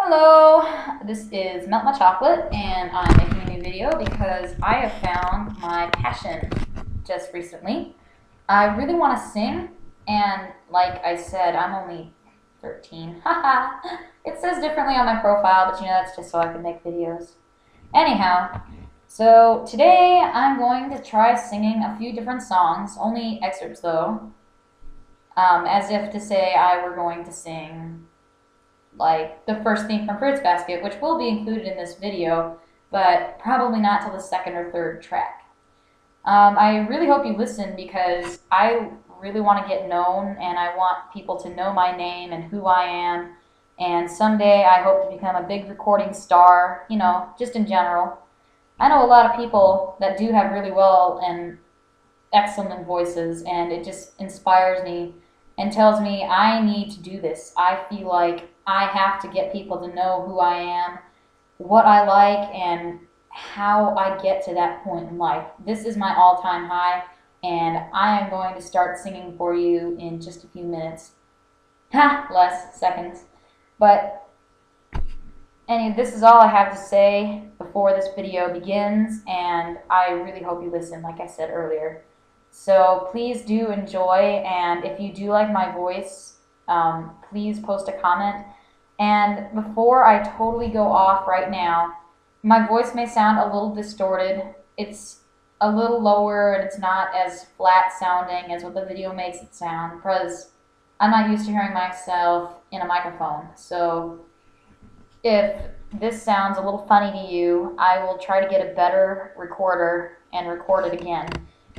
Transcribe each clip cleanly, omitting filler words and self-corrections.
Hello, this is Melt My Chocolate, and I'm making a new video because I have found my passion just recently. I really want to sing, and like I said, I'm only 13. Haha. It says differently on my profile, but you know, that's just so I can make videos. Anyhow, so today I'm going to try singing a few different songs, only excerpts though, as if to say I were going to sing like the first theme from Fruits Basket, which will be included in this video, but probably not till the second or third track. I really hope you listen because I really want to get known and I want people to know my name and who I am, and someday I hope to become a big recording star, you know, just in general. I know a lot of people that do have really well and excellent voices, and it just inspires me and tells me I need to do this. I feel like I have to get people to know who I am, what I like, and how I get to that point in life. This is my all-time high, and I am going to start singing for you in just a few minutes. Less seconds. But anyway, this is all I have to say before this video begins, and I really hope you listen, like I said earlier. So please do enjoy, and if you do like my voice, please post a comment. And before I totally go off right now, my voice may sound a little distorted. It's a little lower and it's not as flat sounding as what the video makes it sound because I'm not used to hearing myself in a microphone. So if this sounds a little funny to you, I will try to get a better recorder and record it again.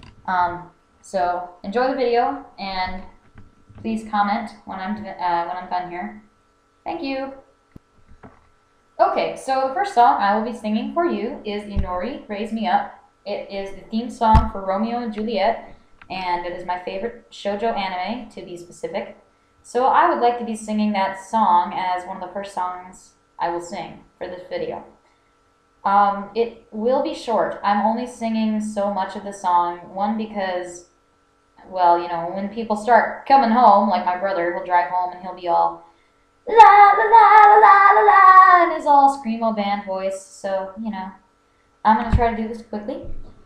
So enjoy the video and please comment when I'm done here. Thank you. Okay, so the first song I will be singing for you is Inori, Raise Me Up. It is the theme song for Romeo and Juliet, and it is my favorite shoujo anime, to be specific. So I would like to be singing that song as one of the first songs I will sing for this video. It will be short. I'm only singing so much of the song, one because, well, you know, when people start coming home, like my brother, he'll drive home and he'll be all la la la la la la la, and his all screamo band voice. So, you know, I'm gonna try to do this quickly.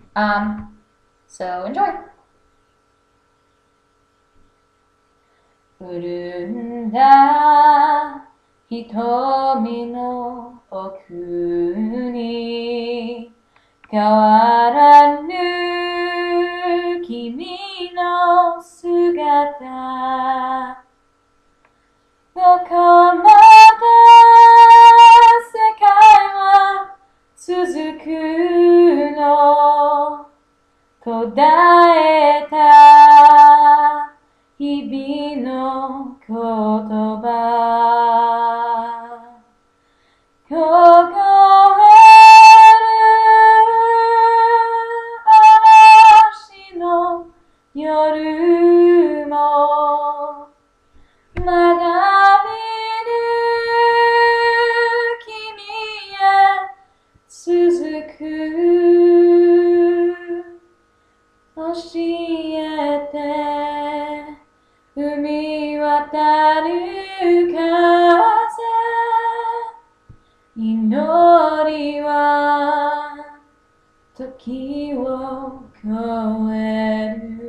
So enjoy. Urunda hitomi no oku ni kawaranu kimi no sugata どこまで世界は続くの途絶えた日々の言葉凍える嵐の夜もまだ見ぬ君へ続く教えて海渡る風祈りは時を超える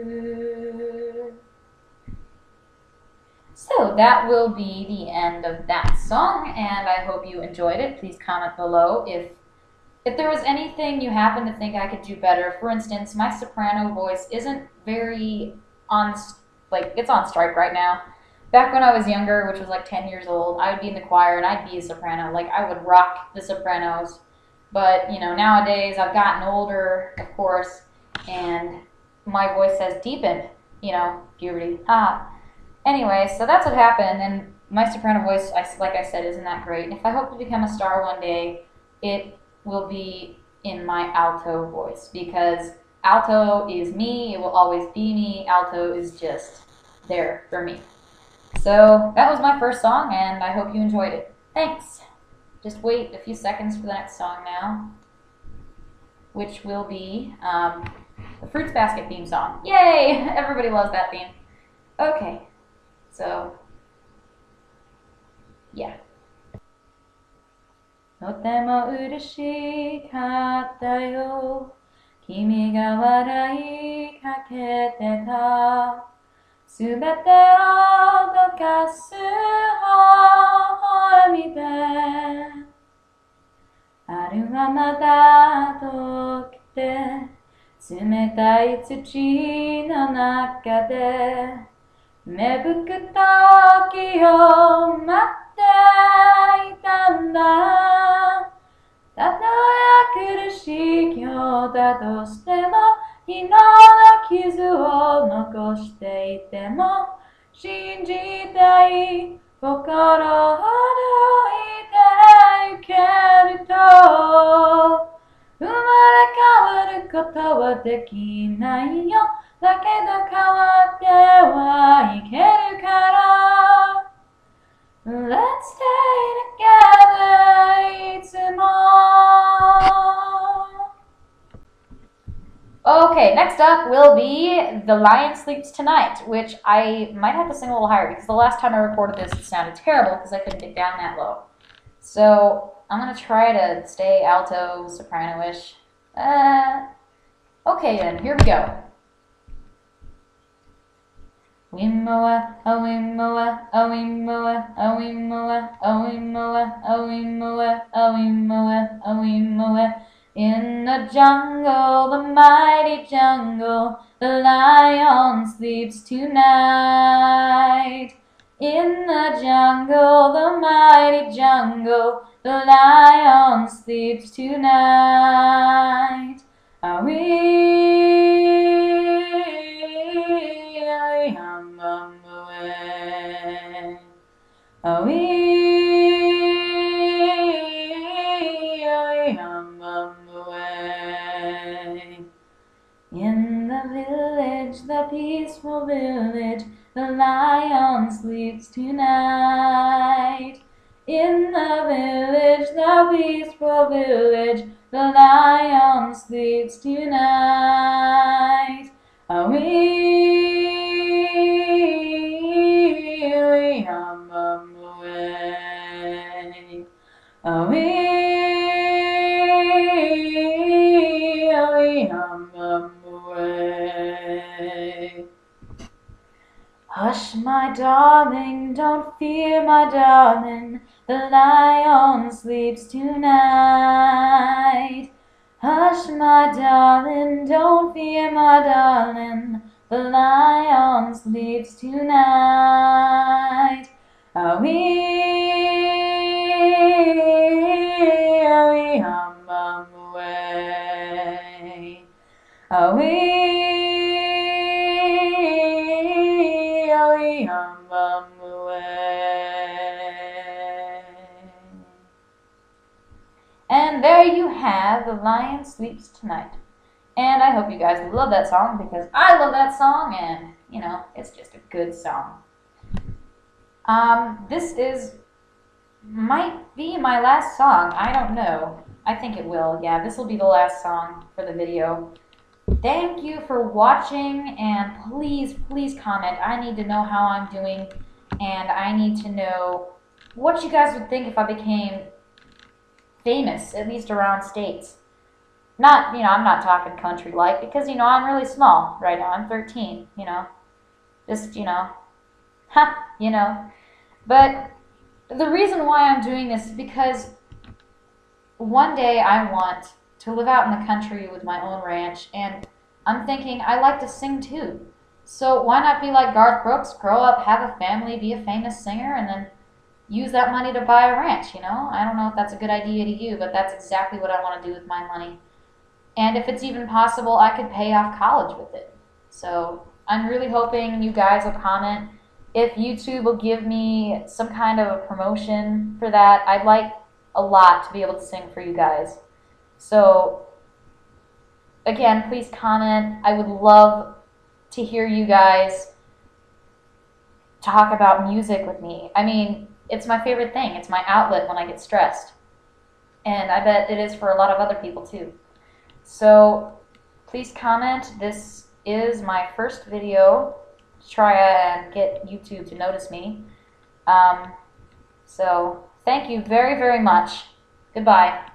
So that will be the end of that song, and I hope you enjoyed it. Please comment below if there was anything you happen to think I could do better. For instance, my soprano voice isn't very it's on strike right now. Back when I was younger, which was like 10 years old, I would be in the choir and I'd be a soprano. Like, I would rock the sopranos. But, you know, nowadays I've gotten older, of course, and my voice has deepened, you know, puberty. Anyway, so that's what happened, and my soprano voice, like I said, isn't that great. If I hope to become a star one day, it will be in my alto voice, because alto is me, it will always be me, alto is just there for me. So that was my first song, and I hope you enjoyed it. Thanks! Just wait a few seconds for the next song now, which will be the Fruits Basket theme song. Yay! Everybody loves that theme. Okay. So, yeah. とても嬉しかったよ。君が笑いかけてた。すべてを溶かす微笑みで。春はまだ遠くて、冷たい土の中で、芽吹く時を待っていたんだ。たとえ苦しい今日だとしても、昨日の傷を残していても、信じたい心ほどいてゆけると、生まれ変わることはできないよ。だけど変わってはいけるから。Let's stay together いつも。Okay, next up will be The Lion Sleeps Tonight, which I might have to sing a little higher because the last time I recorded this it sounded terrible because I couldn't get down that low. So I'm going to try to stay alto, soprano-ish. Okay then, here we go. Wimoa, a wimoa, a wimoa, a wimoa, a wimoa, a wimoa, a wimoa, a wimoa. In the jungle, the mighty jungle, the lion sleeps tonight. In the jungle, the mighty jungle, the lion sleeps tonight. Are we hum away? Are we hum away? In the village, the peaceful village, the lion sleeps tonight. In the village, the peaceful village, the lion sleeps tonight. Are we hum away? Are we hum away? Hush, my darling, don't fear, my darling, the lion sleeps tonight. Hush, my darling, don't fear, my darling, the lion sleeps tonight. Are we hum away? Are we hum away? And there you have The Lion Sleeps Tonight. And I hope you guys love that song because I love that song and, you know, it's just a good song. This might be my last song. I don't know. I think it will. Yeah, this will be the last song for the video. Thank you for watching, and please, please comment. I need to know how I'm doing, and I need to know what you guys would think if I became famous, at least around states. Not, I'm not talking country-like, because, I'm really small right now. I'm 13, Just, But the reason why I'm doing this is because one day I want to live out in the country with my own ranch, and I'm thinking I like to sing too. So why not be like Garth Brooks, grow up, have a family, be a famous singer, and then use that money to buy a ranch, I don't know if that's a good idea to you, but that's exactly what I want to do with my money. And if it's even possible, I could pay off college with it. So I'm really hoping you guys will comment. If YouTube will give me some kind of a promotion for that, I'd like a lot to be able to sing for you guys. So, again, please comment. I would love to hear you guys talk about music with me. I mean, it's my favorite thing. It's my outlet when I get stressed. And I bet it is for a lot of other people too. So, please comment. This is my first video to try and get YouTube to notice me. So, thank you very, very much. Goodbye.